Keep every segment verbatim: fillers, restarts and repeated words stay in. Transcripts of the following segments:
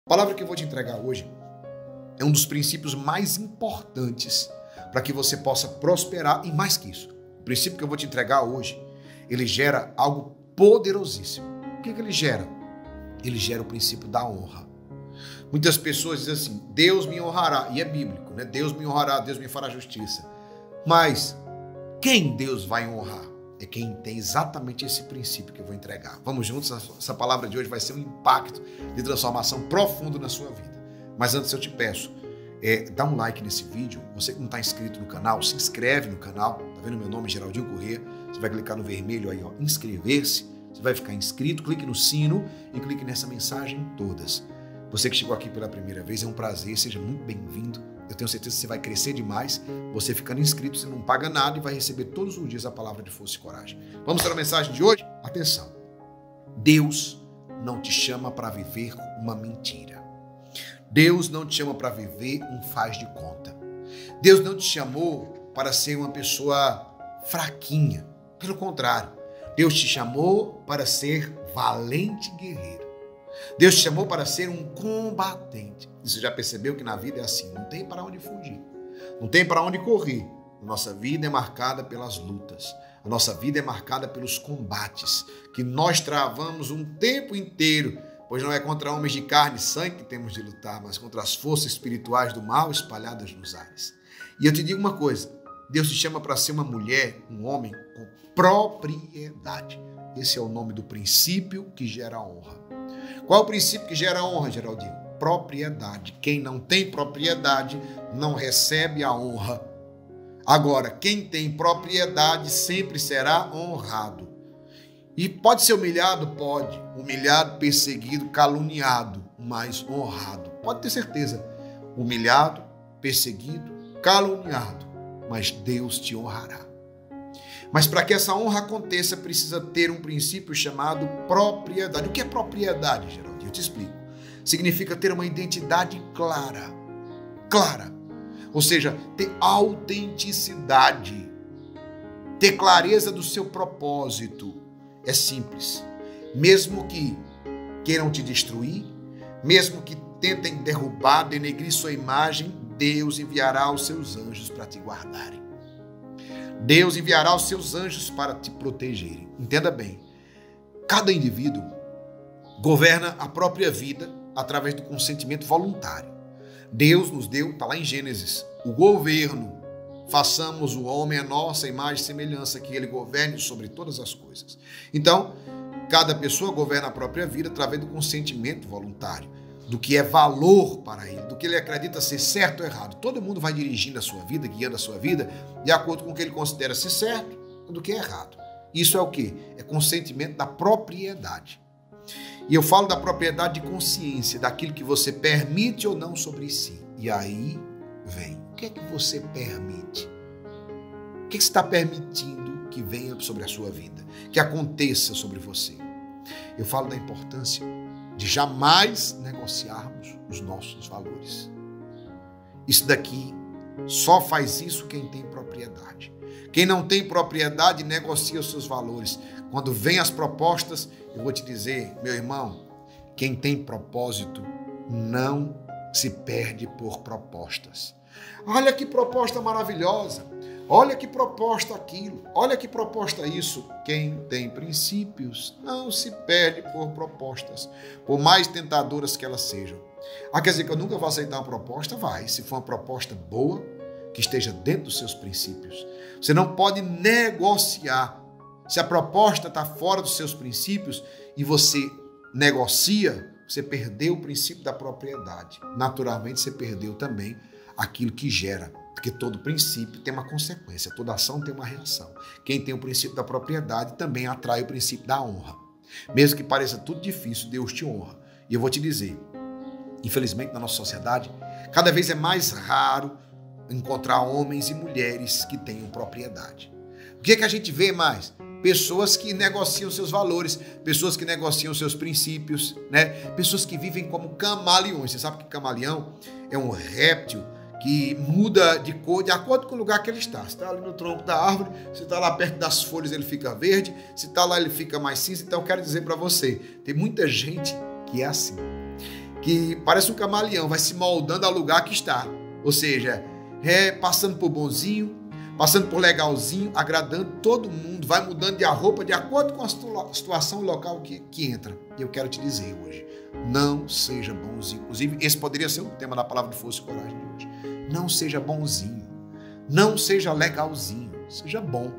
A palavra que eu vou te entregar hoje é um dos princípios mais importantes para que você possa prosperar e mais que isso. O princípio que eu vou te entregar hoje, ele gera algo poderosíssimo. O que, que ele gera? Ele gera o princípio da honra. Muitas pessoas dizem assim, Deus me honrará, e é bíblico, né? Deus me honrará, Deus me fará justiça. Mas quem Deus vai honrar? É quem tem exatamente esse princípio que eu vou entregar. Vamos juntos? Essa palavra de hoje vai ser um impacto de transformação profundo na sua vida. Mas antes eu te peço, é, dá um like nesse vídeo. Você que não está inscrito no canal, se inscreve no canal. Tá vendo meu nome, Geraldinho Corrêa? Você vai clicar no vermelho aí, ó, inscrever-se. Você vai ficar inscrito, clique no sino e clique nessa mensagem todas. Você que chegou aqui pela primeira vez, é um prazer, seja muito bem-vindo. Eu tenho certeza que você vai crescer demais. Você ficando inscrito, você não paga nada e vai receber todos os dias a palavra de força e coragem. Vamos para a mensagem de hoje? Atenção. Deus não te chama para viver uma mentira. Deus não te chama para viver um faz de conta. Deus não te chamou para ser uma pessoa fraquinha. Pelo contrário, Deus te chamou para ser valente guerreiro. Deus te chamou para ser um combatente. Você já percebeu que na vida é assim, não tem para onde fugir, não tem para onde correr. A nossa vida é marcada pelas lutas, a nossa vida é marcada pelos combates que nós travamos um tempo inteiro, pois não é contra homens de carne e sangue que temos de lutar, mas contra as forças espirituais do mal espalhadas nos ares. E eu te digo uma coisa, Deus te chama para ser uma mulher, um homem com propriedade. Esse é o nome do princípio que gera honra. Qual é o princípio que gera honra, Geraldinho? Propriedade. Quem não tem propriedade não recebe a honra. Agora, quem tem propriedade sempre será honrado. E pode ser humilhado? Pode. Humilhado, perseguido, caluniado, mas honrado. Pode ter certeza. Humilhado, perseguido, caluniado, mas Deus te honrará. Mas para que essa honra aconteça, precisa ter um princípio chamado propriedade. O que é propriedade, Geraldinho? Eu te explico. Significa ter uma identidade clara. Clara. Ou seja, ter autenticidade. Ter clareza do seu propósito. É simples. Mesmo que queiram te destruir, mesmo que tentem derrubar, denegrir sua imagem, Deus enviará os seus anjos para te guardarem. Deus enviará os seus anjos para te protegerem. Entenda bem, cada indivíduo governa a própria vida através do consentimento voluntário. Deus nos deu, está lá em Gênesis, o governo. Façamos o homem a nossa imagem e semelhança, que ele governe sobre todas as coisas. Então, cada pessoa governa a própria vida através do consentimento voluntário, do que é valor para ele, do que ele acredita ser certo ou errado. Todo mundo vai dirigindo a sua vida, guiando a sua vida, de acordo com o que ele considera ser certo ou do que é errado. Isso é o quê? É consentimento da propriedade. E eu falo da propriedade de consciência, daquilo que você permite ou não sobre si. E aí vem, o que é que você permite? O que é que você está permitindo que venha sobre a sua vida, que aconteça sobre você? Eu falo da importância de jamais negociarmos os nossos valores. Isso daqui só faz isso quem tem propriedade. Quem não tem propriedade negocia os seus valores. Quando vem as propostas, eu vou te dizer, meu irmão, quem tem propósito não se perde por propostas. Olha que proposta maravilhosa. Olha que proposta aquilo, olha que proposta isso. Quem tem princípios não se perde por propostas, por mais tentadoras que elas sejam. Ah, quer dizer que eu nunca vou aceitar uma proposta? Vai, se for uma proposta boa, que esteja dentro dos seus princípios. Você não pode negociar. Se a proposta está fora dos seus princípios e você negocia, você perdeu o princípio da propriedade. Naturalmente, você perdeu também aquilo que gera. Porque todo princípio tem uma consequência, toda ação tem uma reação. Quem tem o princípio da propriedade também atrai o princípio da honra. Mesmo que pareça tudo difícil, Deus te honra. E eu vou te dizer, infelizmente na nossa sociedade, cada vez é mais raro encontrar homens e mulheres que tenham propriedade. O que é que a gente vê mais? Pessoas que negociam seus valores, pessoas que negociam seus princípios, né? Pessoas que vivem como camaleões. Você sabe que camaleão é um réptil que muda de cor de acordo com o lugar que ele está. Se está ali no tronco da árvore, se está lá perto das folhas, ele fica verde, se está lá, ele fica mais cinza. Então, eu quero dizer para você, tem muita gente que é assim. que parece um camaleão, vai se moldando ao lugar que está. Ou seja, é passando por bonzinho, passando por legalzinho, agradando todo mundo, vai mudando de a roupa de acordo com a situação local que, que entra. E eu quero te dizer hoje, não seja bonzinho. Inclusive, esse poderia ser o tema da palavra de força e coragem de hoje. Não seja bonzinho, não seja legalzinho, seja bom,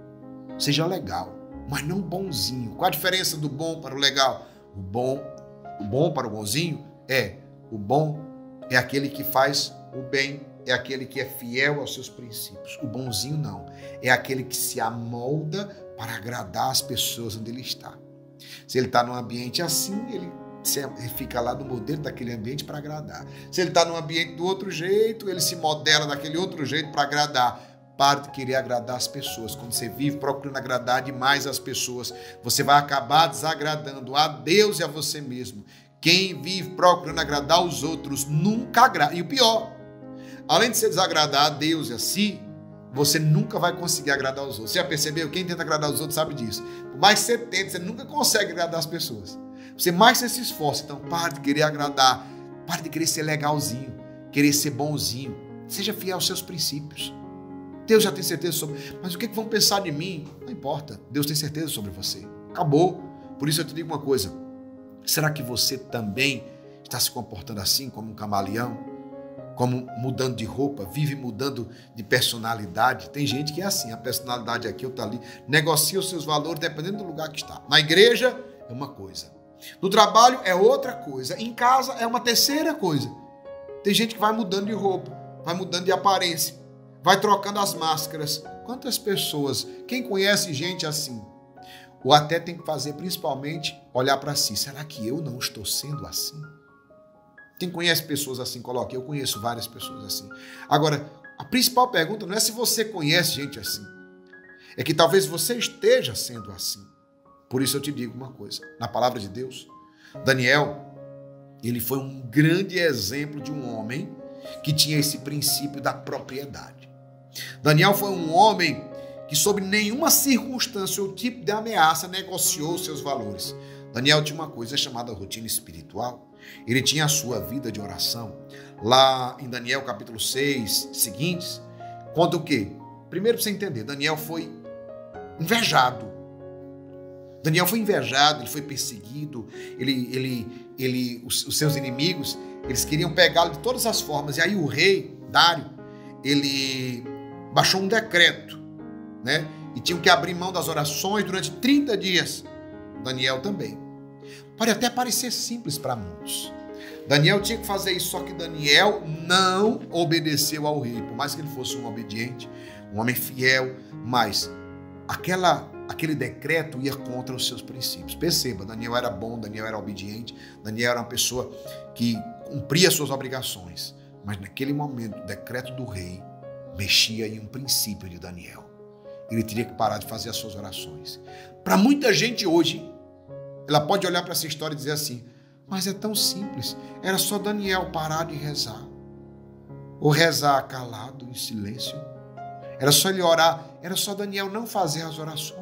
seja legal, mas não bonzinho. Qual a diferença do bom para o legal? O bom, o bom para o bonzinho é, o bom é aquele que faz o bem, é aquele que é fiel aos seus princípios. O bonzinho não, é aquele que se amolda para agradar as pessoas onde ele está. Se ele está num ambiente assim, ele fica lá no modelo daquele ambiente para agradar. Se ele está num ambiente do outro jeito, ele se modela daquele outro jeito para agradar. Pare de querer agradar as pessoas. Quando você vive procurando agradar demais as pessoas, você vai acabar desagradando a Deus e a você mesmo. Quem vive procurando agradar os outros nunca agrada. E o pior, além de você desagradar a Deus e a si, você nunca vai conseguir agradar os outros. Você já percebeu? Quem tenta agradar os outros sabe disso. Por mais que você tente, você nunca consegue agradar as pessoas. Você mais você se esforça. Então, pare de querer agradar. Pare de querer ser legalzinho. Querer ser bonzinho. Seja fiel aos seus princípios. Deus já tem certeza sobre... Mas o que, é que vão pensar de mim? Não importa. Deus tem certeza sobre você. Acabou. Por isso eu te digo uma coisa. Será que você também está se comportando assim, como um camaleão? Como mudando de roupa? Vive mudando de personalidade? Tem gente que é assim. A personalidade aqui, outra ali. Negocia os seus valores dependendo do lugar que está. Na igreja é uma coisa. No trabalho é outra coisa. Em casa é uma terceira coisa. Tem gente que vai mudando de roupa, vai mudando de aparência, vai trocando as máscaras. Quantas pessoas, quem conhece gente assim, ou até tem que fazer principalmente olhar para si. Será que eu não estou sendo assim? Quem conhece pessoas assim, coloque. Eu conheço várias pessoas assim. Agora, a principal pergunta não é se você conhece gente assim. É que talvez você esteja sendo assim. Por isso eu te digo uma coisa, na palavra de Deus, Daniel, ele foi um grande exemplo de um homem que tinha esse princípio da propriedade. Daniel foi um homem que sob nenhuma circunstância ou tipo de ameaça negociou seus valores. Daniel tinha uma coisa chamada rotina espiritual. Ele tinha a sua vida de oração. Lá em Daniel capítulo seis, seguintes, conta o quê? Primeiro para você entender, Daniel foi invejado. Daniel foi invejado, ele foi perseguido, ele, ele, ele, os, os seus inimigos, eles queriam pegá-lo de todas as formas. E aí o rei, Dário, ele baixou um decreto, né? E tinham que abrir mão das orações durante trinta dias. Daniel também. Pode até parecer simples para muitos. Daniel tinha que fazer isso, só que Daniel não obedeceu ao rei, por mais que ele fosse um obediente, um homem fiel, mas aquela... aquele decreto ia contra os seus princípios. Perceba, Daniel era bom, Daniel era obediente, Daniel era uma pessoa que cumpria suas obrigações. Mas naquele momento, o decreto do rei mexia em um princípio de Daniel. Ele teria que parar de fazer as suas orações. Para muita gente hoje, ela pode olhar para essa história e dizer assim, mas é tão simples, era só Daniel parar de rezar. Ou rezar calado, em silêncio. Era só ele orar, era só Daniel não fazer as orações.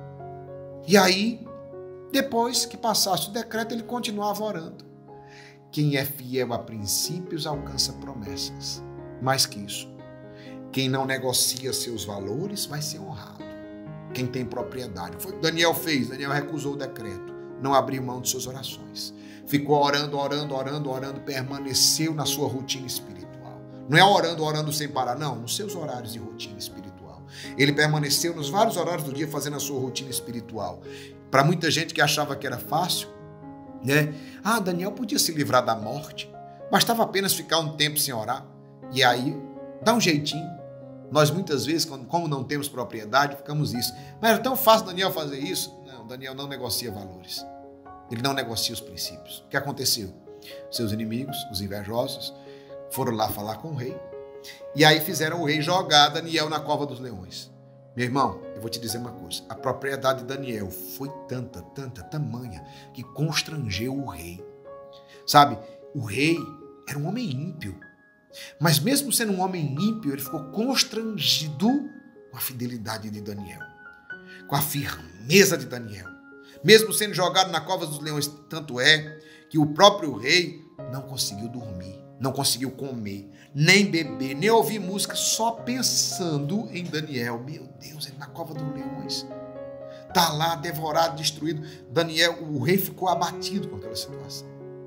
E aí, depois que passasse o decreto, ele continuava orando. Quem é fiel a princípios alcança promessas. Mais que isso, quem não negocia seus valores vai ser honrado. Quem tem propriedade. Foi o que Daniel fez. Daniel recusou o decreto, não abriu mão de suas orações. Ficou orando, orando, orando, orando, permaneceu na sua rotina espiritual. Não é orando, orando sem parar, não, nos seus horários de rotina espiritual. Ele permaneceu nos vários horários do dia fazendo a sua rotina espiritual. Para muita gente que achava que era fácil, né? Ah, Daniel podia se livrar da morte, bastava apenas ficar um tempo sem orar. E aí, dá um jeitinho. Nós muitas vezes, como não temos propriedade, ficamos isso. Mas era tão fácil Daniel fazer isso? Não, Daniel não negocia valores. Ele não negocia os princípios. O que aconteceu? Seus inimigos, os invejosos, foram lá falar com o rei. E aí fizeram o rei jogar Daniel na cova dos leões. Meu irmão, eu vou te dizer uma coisa. A propriedade de Daniel foi tanta, tanta, tamanha, que constrangeu o rei. Sabe, o rei era um homem ímpio. Mas mesmo sendo um homem ímpio, ele ficou constrangido com a fidelidade de Daniel. Com a firmeza de Daniel. Mesmo sendo jogado na cova dos leões, tanto é que o próprio rei não conseguiu dormir, não conseguiu comer, nem beber, nem ouvir música, só pensando em Daniel. Meu Deus, ele na cova dos leões. Está lá, devorado, destruído. Daniel, o rei ficou abatido com aquela situação.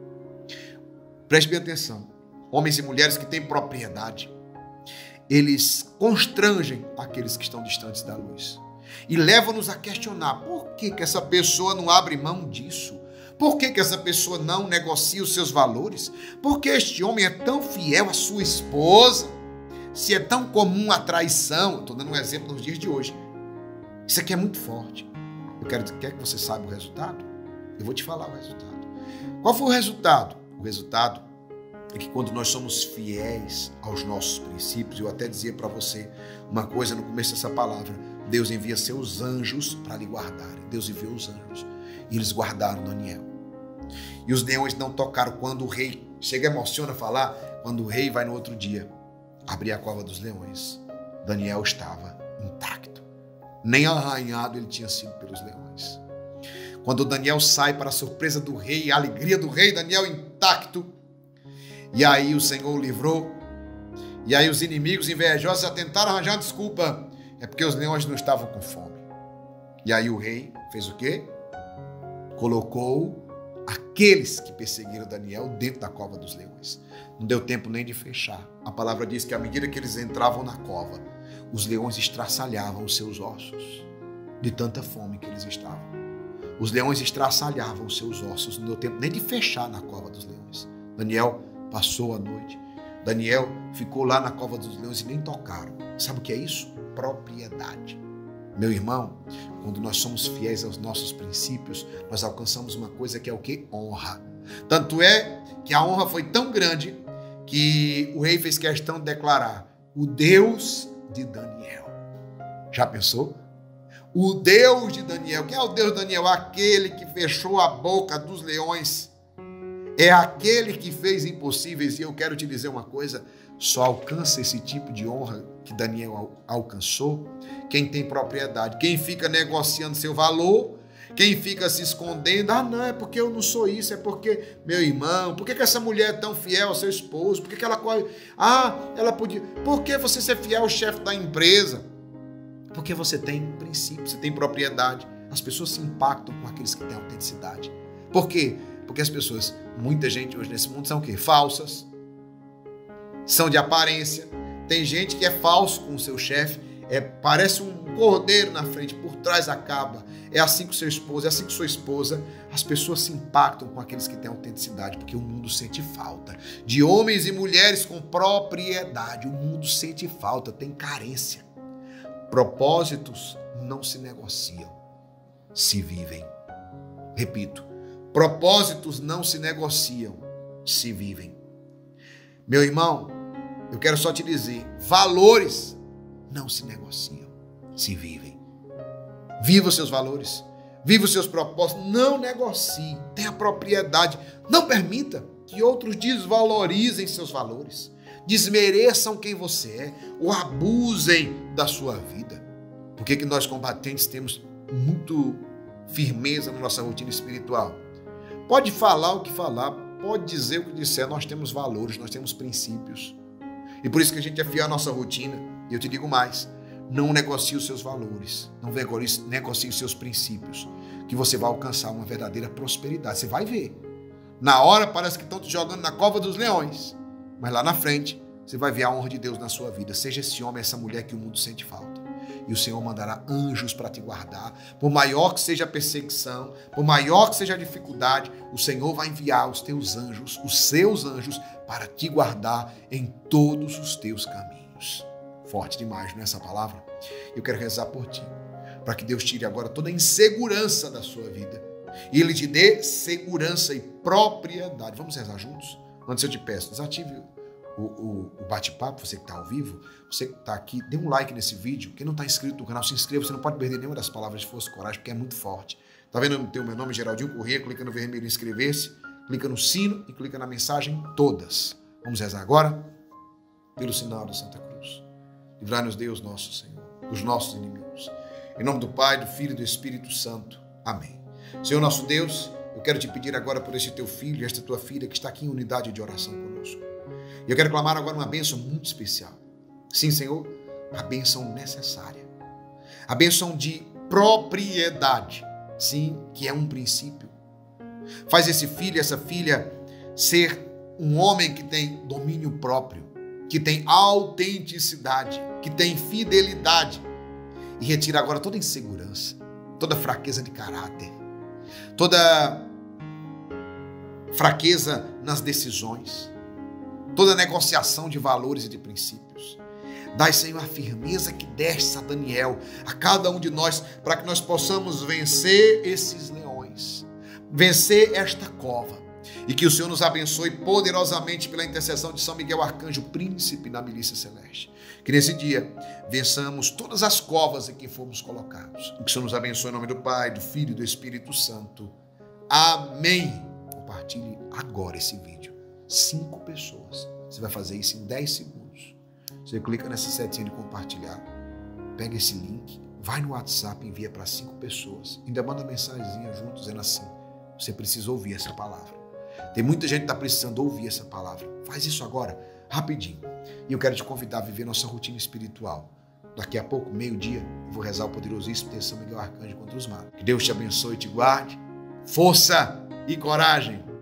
Preste bem atenção. Homens e mulheres que têm propriedade, eles constrangem aqueles que estão distantes da luz. E levam-nos a questionar, por que que essa pessoa não abre mão disso? Por que que essa pessoa não negocia os seus valores? Por que este homem é tão fiel à sua esposa? Se é tão comum a traição, estou dando um exemplo nos dias de hoje. Isso aqui é muito forte. Eu quero quer que você saiba o resultado? Eu vou te falar o resultado. Qual foi o resultado? O resultado é que quando nós somos fiéis aos nossos princípios, eu até dizia para você uma coisa no começo dessa palavra, Deus envia seus anjos para lhe guardarem. Deus enviou os anjos e eles guardaram Daniel. E os leões não tocaram quando o rei, chega emociona falar, quando o rei vai no outro dia abrir a cova dos leões, Daniel estava intacto. Nem arranhado ele tinha sido pelos leões. Quando Daniel sai para a surpresa do rei, a alegria do rei, Daniel intacto. E aí o Senhor o livrou. E aí os inimigos invejosos já tentaram arranjar uma desculpa. É porque os leões não estavam com fome. E aí o rei fez o quê? Colocou aqueles que perseguiram Daniel dentro da cova dos leões. Não deu tempo nem de fechar. A palavra diz que à medida que eles entravam na cova, os leões estraçalhavam os seus ossos, de tanta fome que eles estavam. Os leões estraçalhavam os seus ossos, não deu tempo nem de fechar na cova dos leões. Daniel passou a noite. Daniel ficou lá na cova dos leões e nem tocaram. Sabe o que é isso? Propriedade. Meu irmão, quando nós somos fiéis aos nossos princípios, nós alcançamos uma coisa que é o que? Honra. Tanto é que a honra foi tão grande que o rei fez questão de declarar: o Deus de Daniel. Já pensou? O Deus de Daniel. Quem é o Deus de Daniel? Aquele que fechou a boca dos leões. É aquele que fez impossíveis. E eu quero te dizer uma coisa, só alcança esse tipo de honra que Daniel alcançou quem tem propriedade. Quem fica negociando seu valor, quem fica se escondendo, ah não, é porque eu não sou isso, é porque meu irmão, por que que essa mulher é tão fiel ao seu esposo, por que que ela corre, ah, ela podia, por que você ser fiel ao chefe da empresa? Porque você tem princípio, você tem propriedade. As pessoas se impactam com aqueles que têm autenticidade. Por quê? Porque as pessoas, muita gente hoje nesse mundo são o quê? Falsas, são de aparência. Tem gente que é falso com o seu chefe, é, parece um cordeiro na frente, por trás acaba. É assim com seu esposo, é assim com sua esposa. As pessoas se impactam com aqueles que têm autenticidade, porque o mundo sente falta de homens e mulheres com propriedade. O mundo sente falta, tem carência. Propósitos não se negociam, se vivem. Repito, propósitos não se negociam, se vivem. Meu irmão, eu quero só te dizer, valores não se negociam, se vivem. Viva os seus valores, viva os seus propósitos, não negocie, tenha propriedade. Não permita que outros desvalorizem seus valores, desmereçam quem você é ou abusem da sua vida. Por que que nós combatentes temos muito firmeza na nossa rotina espiritual? Pode falar o que falar, pode dizer o que disser, nós temos valores, nós temos princípios. E por isso que a gente é fiel à nossa rotina. E eu te digo mais, não negocie os seus valores, não negocie os seus princípios, que você vai alcançar uma verdadeira prosperidade. Você vai ver. Na hora parece que estão te jogando na cova dos leões, mas lá na frente você vai ver a honra de Deus na sua vida. Seja esse homem, essa mulher que o mundo sente falta. E o Senhor mandará anjos para te guardar. Por maior que seja a perseguição, por maior que seja a dificuldade, o Senhor vai enviar os teus anjos, os seus anjos, para te guardar em todos os teus caminhos. Forte demais, não é essa palavra? Eu quero rezar por ti, para que Deus tire agora toda a insegurança da sua vida e Ele te dê segurança e propriedade. Vamos rezar juntos? Antes eu te peço, desative o, o, o bate-papo, você que está ao vivo, você que está aqui, dê um like nesse vídeo. Quem não está inscrito no canal, se inscreva, você não pode perder nenhuma das palavras de força e coragem, porque é muito forte. Está vendo no teu meu nome, Geraldinho Corrêa, clica no vermelho inscrever-se, clica no sino e clica na mensagem todas. Vamos rezar agora? Pelo sinal da Santa Cruz. Livrai-nos Deus nosso Senhor, dos nossos inimigos. Em nome do Pai, do Filho e do Espírito Santo. Amém. Senhor nosso Deus, eu quero te pedir agora por esse teu filho e esta tua filha que está aqui em unidade de oração conosco. E eu quero clamar agora uma bênção muito especial. Sim, Senhor, a bênção necessária. A bênção de propriedade. Sim, que é um princípio. Faz esse filho, essa filha ser um homem que tem domínio próprio, que tem autenticidade, que tem fidelidade. E retira agora toda insegurança, toda fraqueza de caráter, toda fraqueza nas decisões, toda negociação de valores e de princípios. Dai, Senhor, a firmeza que deste a Daniel, a cada um de nós, para que nós possamos vencer esses leões, vencer esta cova, e que o Senhor nos abençoe poderosamente pela intercessão de São Miguel Arcanjo, príncipe na milícia celeste. Que nesse dia vençamos todas as covas em que fomos colocados. E que o Senhor nos abençoe em nome do Pai, do Filho e do Espírito Santo. Amém. Compartilhe agora esse vídeo. Cinco pessoas. Você vai fazer isso em dez segundos. Você clica nessa setinha de compartilhar. Pega esse link, vai no WhatsApp e envia para cinco pessoas. Ainda manda mensagenzinha junto dizendo assim: você precisa ouvir essa palavra. Tem muita gente que está precisando ouvir essa palavra. Faz isso agora, rapidinho. E eu quero te convidar a viver nossa rotina espiritual. Daqui a pouco, meio-dia, eu vou rezar o poderosíssimo de São Miguel Arcanjo contra os malos. Que Deus te abençoe e te guarde. Força e coragem.